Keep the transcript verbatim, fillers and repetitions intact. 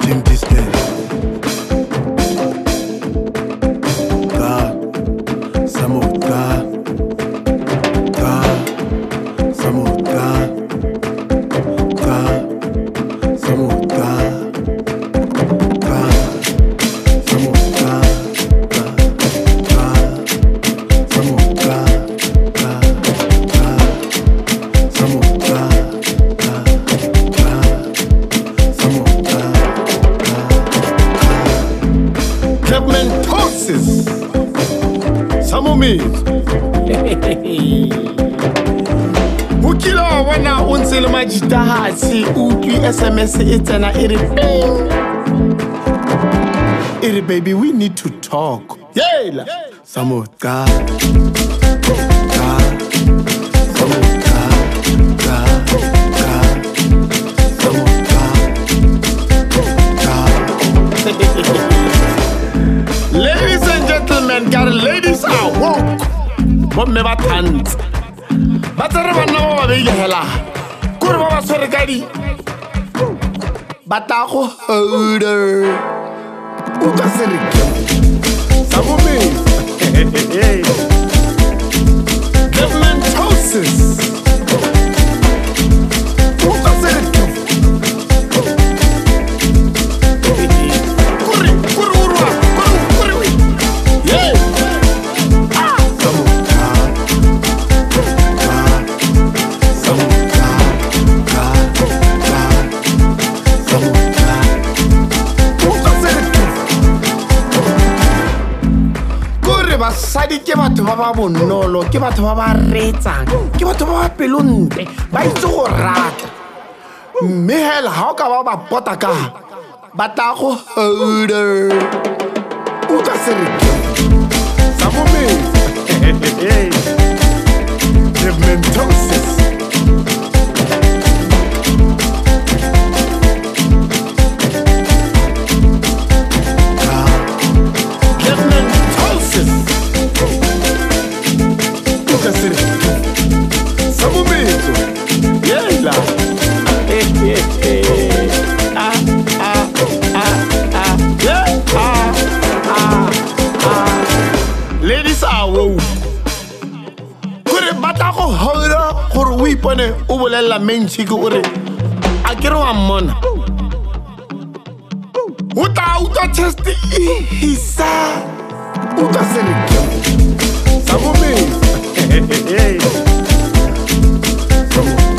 Team Distance. Ka, Samo Ka, Ka, Samo Ka, Ka, Samo Ka, Ka, Samo Ka, Ka, Ka, Samo Ka, Ka, Ka, Samo Ka, Ka, Ka, Samo Ka, Ka, Ka. Clementosis. Samo means. Ukila wana unsele majita hasi uki S M S itena iri ping. Iri baby, we need to talk. Yela. Samo Ka, Ka, Samo Ka, Ka, Ka, Samo Ka, Ka. Ladies and gentlemen, got ladies are woke. What me ba tant? Batara ba na ba beile hela. Kore ba ba swere kadi. Bata go holder. O ka se re ke. Samo me. Clementosis. O ka se re ke. Kore, kore urwa, kore, kore we. Yeah. Ah, Samo Ka, Ka, Samo Ka, Ka, Ka, Samo Ka. O ka se re ke. Kore basadi ke batho ba ba bonolo, ke batho ba ba retsang, ke batho ba ba pelontle, ba itse go rata. Mme hela ha o ka ba ba pota ka, ba tla go holder. O ka se re ke. Samo me. Clementosis. Ka, Clementosis. O ka se re ke. Samo me. Yela. Ah, ah, ah, ah, yeah, ah, ah, ah. Ladies are woke. Kore bata go hola gore o ipone o bolela main chick ore a ke re wa mmona. O tla utlwa chest isa. O ka se re ke. Samo me. Samo